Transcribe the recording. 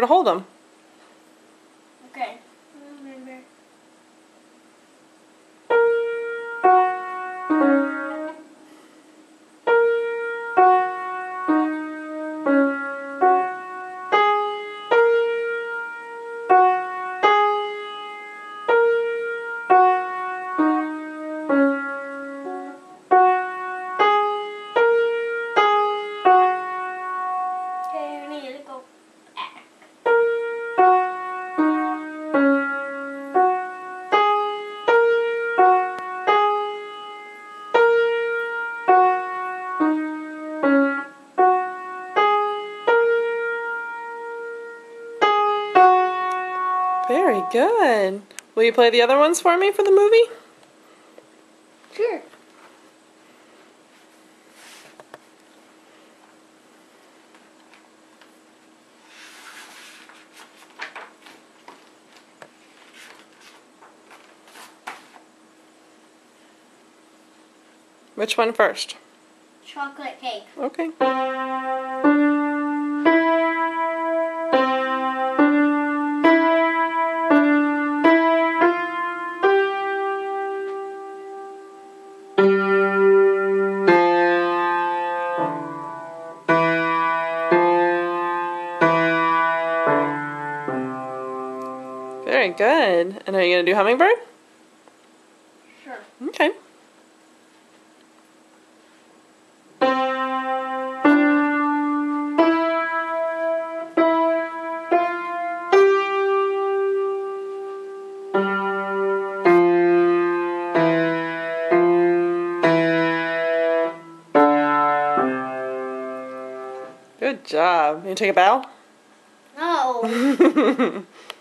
to hold them. Okay. Very good. Will you play the other ones for me for the movie? Sure. Which one first? Chocolate cake. Okay. Very good. And are you going to do Hummingbird? Sure. Okay. Good job. You take a bow? No.